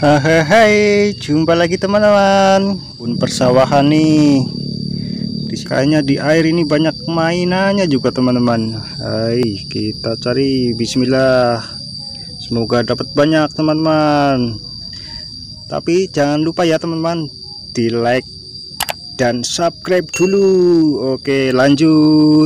Hai, jumpa lagi teman-teman. Pun persawahan nih. Kayaknya di air ini banyak mainannya juga teman-teman. Hai, kita cari. Bismillah. Semoga dapat banyak teman-teman. Tapi jangan lupa ya teman-teman, di like dan subscribe dulu. Oke, lanjut.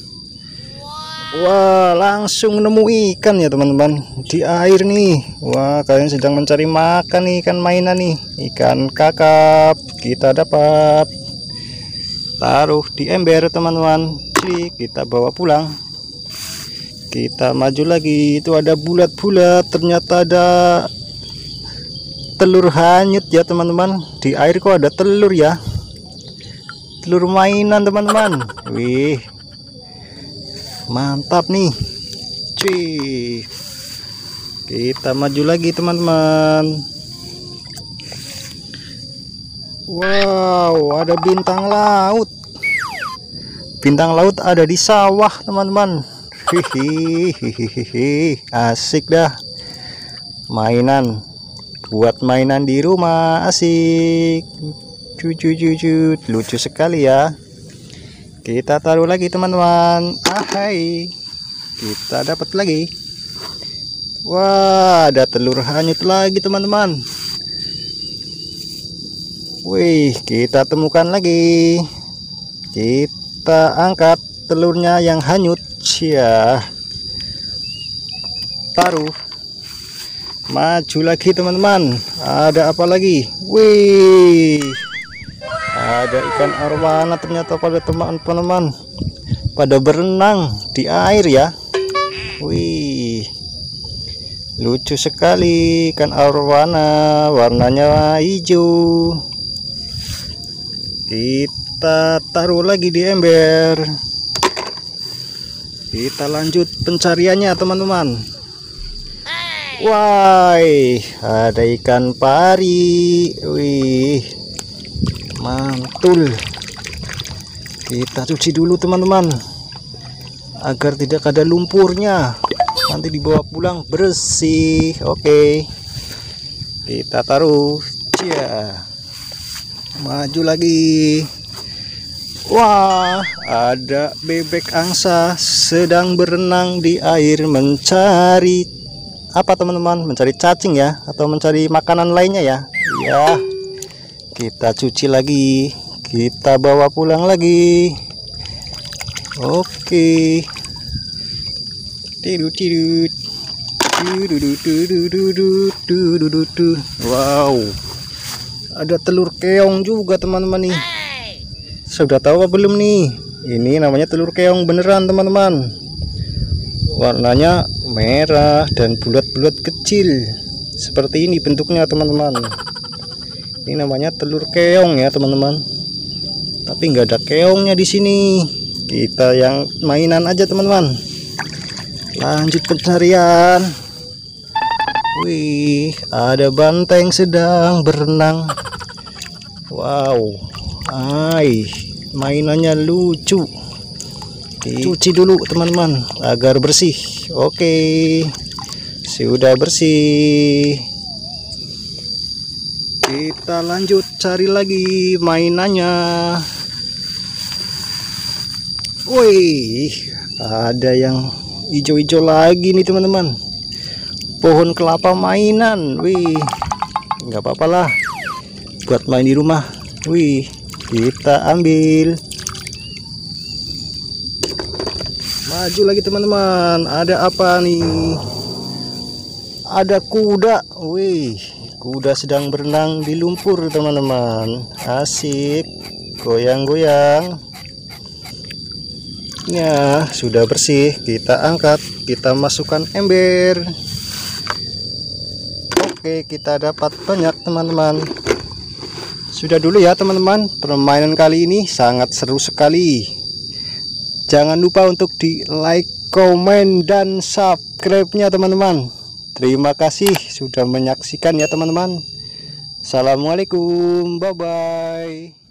Wah, langsung nemu ikan ya teman-teman di air nih. Wah, kalian sedang mencari makan nih, ikan mainan nih, ikan kakap. Kita dapat, taruh di ember teman-teman. Kita bawa pulang. Kita maju lagi, itu ada bulat-bulat, ternyata ada telur hanyut ya teman-teman. Di air kok ada telur ya, telur mainan teman-teman. Wih, mantap nih. Cuy, kita maju lagi teman-teman. Wow, ada bintang laut. Bintang laut ada di sawah teman-teman. Hihihi, asik dah. Mainan buat mainan di rumah, asik. Cucu lucu sekali ya. Kita taruh lagi teman-teman. Hai, kita dapat lagi. Wah, ada telur hanyut lagi teman-teman. Wih, kita temukan lagi. Kita angkat telurnya yang hanyut ya. Taruh. Maju lagi teman-teman. Ada apa lagi? Wih, ada ikan arwana ternyata pada teman-teman, pada berenang di air ya. Wih, lucu sekali ikan arwana, warnanya hijau. Kita taruh lagi di ember. Kita lanjut pencariannya teman-teman. Wah, ada ikan pari. Wih, mantul. Kita cuci dulu teman-teman agar tidak ada lumpurnya, nanti dibawa pulang bersih. Oke, kita taruh ya. Maju lagi. Wah, ada bebek angsa sedang berenang di air mencari apa teman-teman, mencari cacing ya, atau mencari makanan lainnya ya. Ya, kita cuci lagi, kita bawa pulang lagi. Oke. Wow, ada telur keong juga teman-teman nih. Sudah tahu apa belum nih? Ini namanya telur keong beneran teman-teman. Warnanya merah dan bulat-bulat kecil. Seperti ini bentuknya teman-teman. Ini namanya telur keong ya teman-teman. Tapi nggak ada keongnya di sini. Kita yang mainan aja teman-teman. Lanjut pencarian. Wih, ada banteng sedang berenang. Wow, mainannya lucu. Cuci dulu teman-teman agar bersih. Oke, sudah bersih. Kita lanjut cari lagi mainannya. Wih, ada yang hijau-hijau lagi nih teman-teman. Pohon kelapa mainan. Wih, nggak apa-apa lah buat main di rumah. Wih, kita ambil. Maju lagi teman-teman. Ada apa nih? Ada kuda. Wih, kuda sedang berenang di lumpur teman-teman. Asik, goyang-goyang ya. Sudah bersih, kita angkat, kita masukkan ember. Oke, kita dapat banyak teman-teman. Sudah dulu ya teman-teman, permainan kali ini sangat seru sekali. Jangan lupa untuk di like, komen, dan subscribe-nya teman-teman. Terima kasih sudah menyaksikan ya teman-teman. Assalamualaikum, bye-bye.